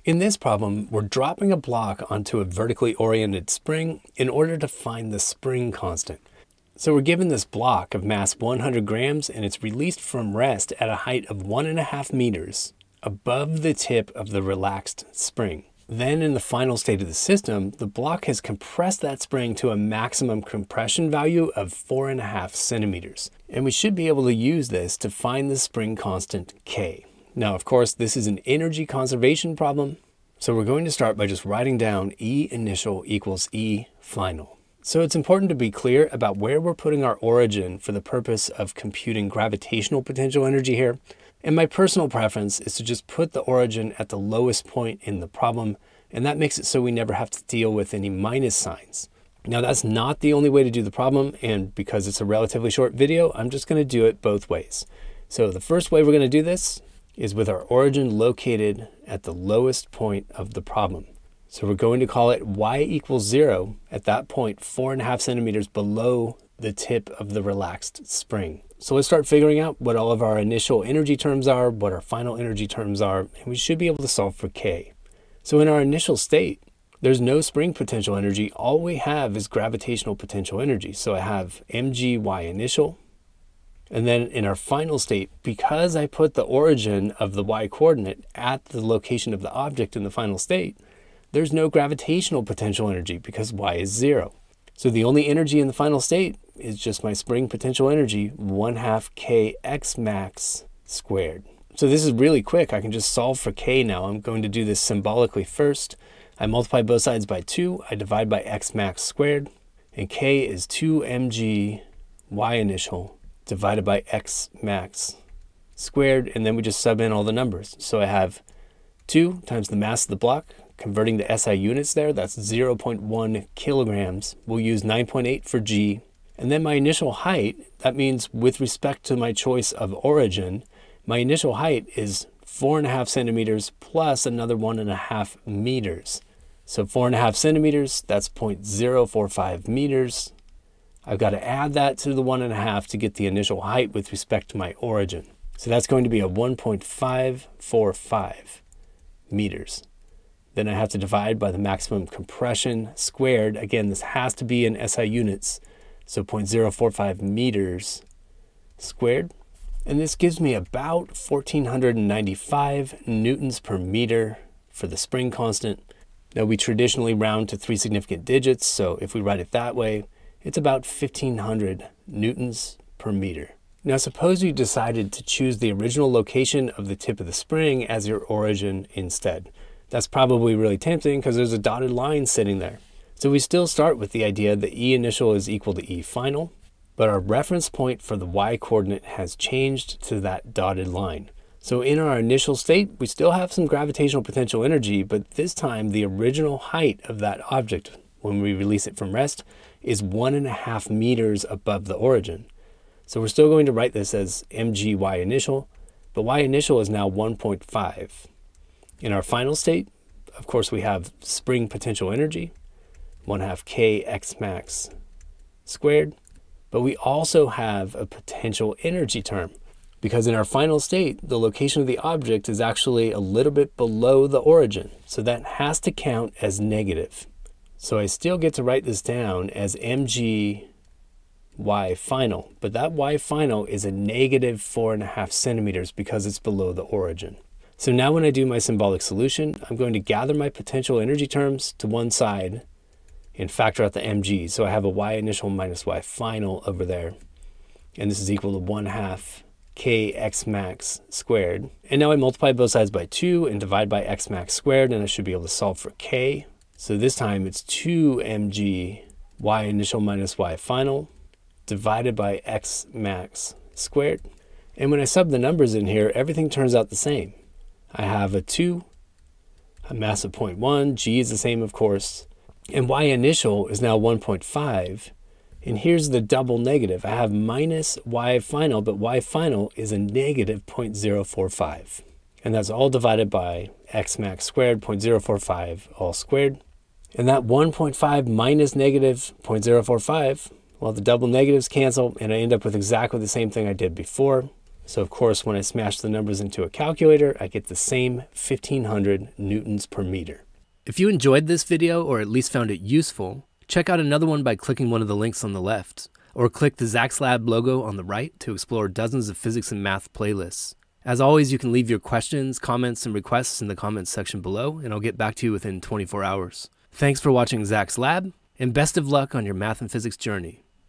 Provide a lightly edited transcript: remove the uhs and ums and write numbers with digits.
In this problem, we're dropping a block onto a vertically oriented spring in order to find the spring constant. So we're given this block of mass 100 grams and it's released from rest at a height of 1.5 meters above the tip of the relaxed spring. Then in the final state of the system, the block has compressed that spring to a maximum compression value of 4.5 centimeters. And we should be able to use this to find the spring constant K. Now, of course, this is an energy conservation problem, so we're going to start by just writing down E initial equals E final. So it's important to be clear about where we're putting our origin for the purpose of computing gravitational potential energy here. And my personal preference is to just put the origin at the lowest point in the problem, and that makes it so we never have to deal with any minus signs. Now, that's not the only way to do the problem, and because it's a relatively short video, I'm just going to do it both ways. So the first way we're going to do this is with our origin located at the lowest point of the problem. So we're going to call it y equals 0 at that point 4.5 centimeters below the tip of the relaxed spring. So let's start figuring out what all of our initial energy terms are, what our final energy terms are, and we should be able to solve for K. So in our initial state, there's no spring potential energy. All we have is gravitational potential energy. So I have mg y initial. And then in our final state, because I put the origin of the y coordinate at the location of the object in the final state, there's no gravitational potential energy because y is 0. So the only energy in the final state is just my spring potential energy, 1/2 kx max squared. So this is really quick. I can just solve for k now. I'm going to do this symbolically first. I multiply both sides by 2. I divide by x max squared. And k is 2 mg y initial divided by x max squared, and then we just sub in all the numbers. So I have 2 times the mass of the block, converting to SI units there, that's 0.1 kilograms. We'll use 9.8 for g. And then my initial height, that means with respect to my choice of origin, my initial height is 4.5 centimeters plus another 1.5 meters. So 4.5 centimeters, that's 0.045 meters. I've got to add that to the 1.5 to get the initial height with respect to my origin. So that's going to be a 1.545 meters. Then I have to divide by the maximum compression squared. Again, this has to be in SI units. So 0.045 meters squared. And this gives me about 1,495 newtons per meter for the spring constant. Now we traditionally round to 3 significant digits. So if we write it that way, it's about 1,500 newtons per meter. Now suppose you decided to choose the original location of the tip of the spring as your origin instead. That's probably really tempting because there's a dotted line sitting there. So we still start with the idea that E initial is equal to E final, but our reference point for the y coordinate has changed to that dotted line. So in our initial state, we still have some gravitational potential energy, but this time the original height of that object when we release it from rest is 1.5 meters above the origin. So we're still going to write this as mg y initial, but y initial is now 1.5. In our final state, of course, we have spring potential energy, 1/2 kx max squared, but we also have a potential energy term because in our final state, the location of the object is actually a little bit below the origin. So that has to count as negative. So I still get to write this down as mg y final, but that y final is a negative 4.5 centimeters because it's below the origin. So now when I do my symbolic solution, I'm going to gather my potential energy terms to one side and factor out the mg. So I have a y initial minus y final over there, and this is equal to 1/2 kx max squared. And now I multiply both sides by 2 and divide by x max squared, and I should be able to solve for k. So this time it's 2 mg y initial minus y final divided by x max squared. And when I sub the numbers in here, everything turns out the same. I have a 2, a mass of 0.1, g is the same of course, and y initial is now 1.5. And here's the double negative. I have minus y final, but y final is a negative 0.045. And that's all divided by x max squared, 0.045 all squared. And that 1.5 minus negative 0.045, well, the double negatives cancel, and I end up with exactly the same thing I did before. So of course, when I smash the numbers into a calculator, I get the same 1500 newtons per meter. If you enjoyed this video, or at least found it useful, check out another one by clicking one of the links on the left, or click the Zach's Lab logo on the right to explore dozens of physics and math playlists. As always, you can leave your questions, comments, and requests in the comments section below, and I'll get back to you within 24 hours. Thanks for watching Zach's Lab, and best of luck on your math and physics journey.